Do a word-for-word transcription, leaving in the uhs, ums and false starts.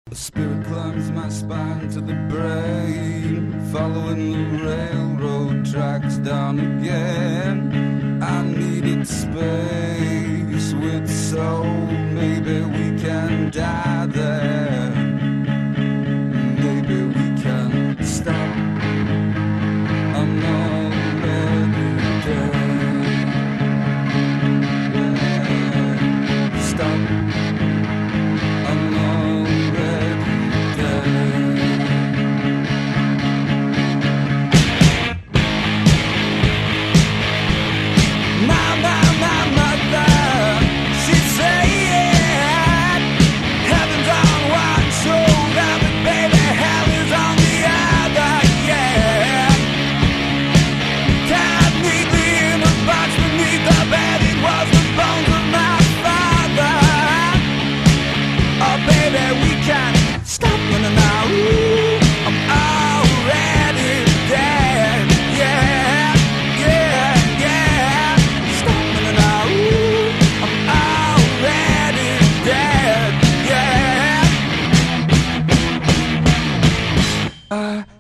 The spirit climbs my spine to the brain, following the railroad tracks down again. I needed space with soul, maybe we can die there. Maybe we can stop. I'm already dead. Yeah. Stop. I'm already dead. My, my, my mother, she said, heaven's on one shoulder, but baby, hell is on the other, yeah. Tied neatly in a box beneath the bed, it was the bones of my father. Oh baby, we can stop running now. Ooh, I'm already dead. Yeah, yeah, yeah. Stop running now. Ooh, I'm already dead. Yeah. I